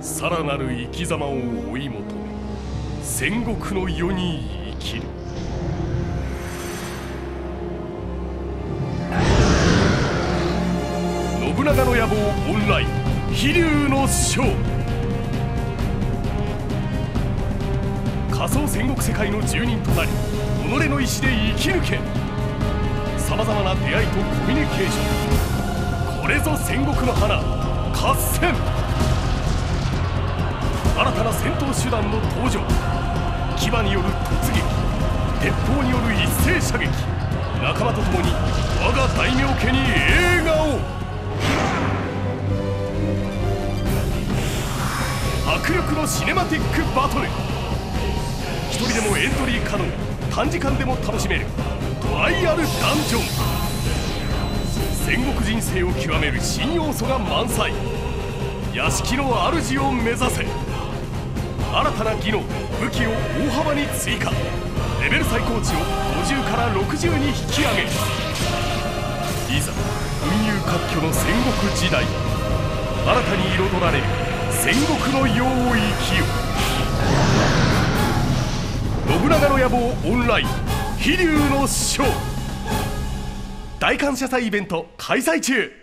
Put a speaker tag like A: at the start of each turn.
A: さらなる生き様を追い求め戦国の世に生きる。信長の野望オンライン飛龍の章。仮想戦国世界の住人となり己の意志で生き抜け。さまざまな出会いとコミュニケーション、これぞ戦国の花合戦。新たな戦闘手段の登場。騎馬による突撃、鉄砲による一斉射撃。仲間と共に我が大名家に映画を。迫力のシネマティックバトル。一人でもエントリー可能、短時間でも楽しめるトライアルダンジョン。戦国人生を極める新要素が満載。屋敷の主を目指せ。新たな技能武器を大幅に追加。レベル最高値を50から60に引き上げ。いざ群雄割拠の戦国時代、新たに彩られる戦国の世を生きよ。信長の野望オンライン飛龍の章。大感謝祭イベント開催中。